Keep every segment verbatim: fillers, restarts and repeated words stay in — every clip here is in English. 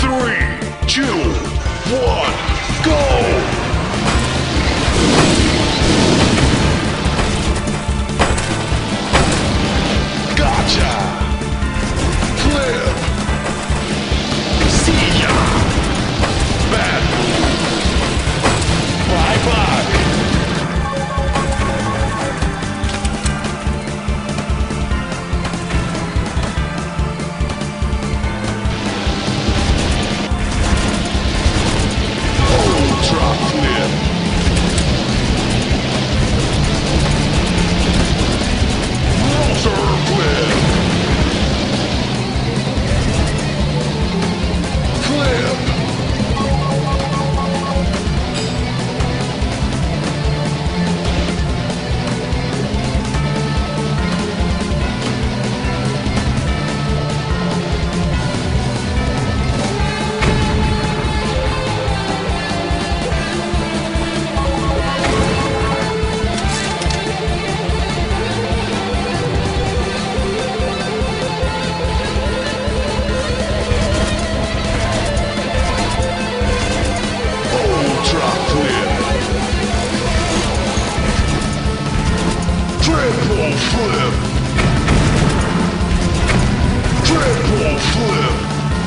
Three, two, one, go! Gotcha! Flip! See ya! Bad move! Bye-bye! Ultra flip! Loser flip! Flip! Ultra flip! Triple flip! Triple flip!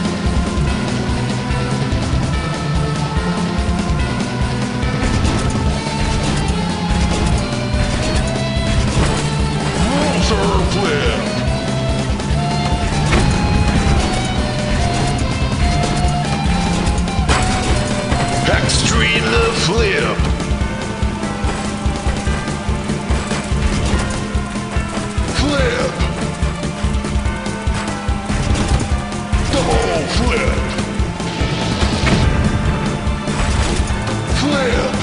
Loser flip! Extreme flip! Flip! Double flip! Flip!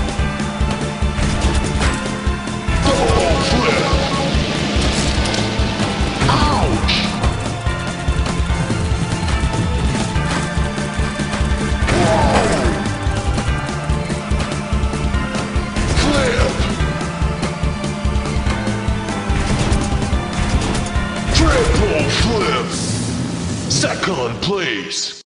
Double flip! Ouch! Flip! Triple flip! Second place!